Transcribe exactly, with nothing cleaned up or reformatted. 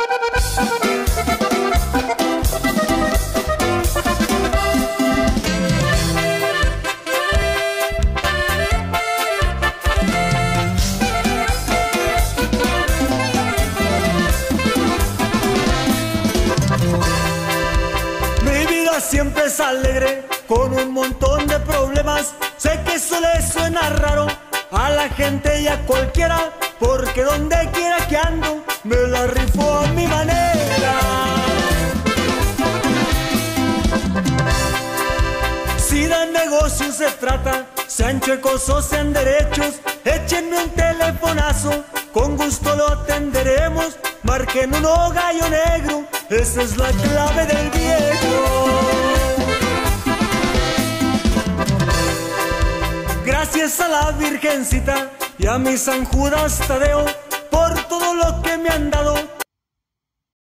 Siempre es alegre, con un montón de problemas. Sé que eso le suena raro a la gente y a cualquiera, porque donde quiera que ando, me la rifo a mi manera. Si de negocios se trata, sean chuecos o sean derechos, échenme un telefonazo, con gusto lo atenderemos. Marquen uno gallo negro, esa es la clave del viejo. Gracias a la Virgencita y a mi San Judas Tadeo por todo lo que me han dado.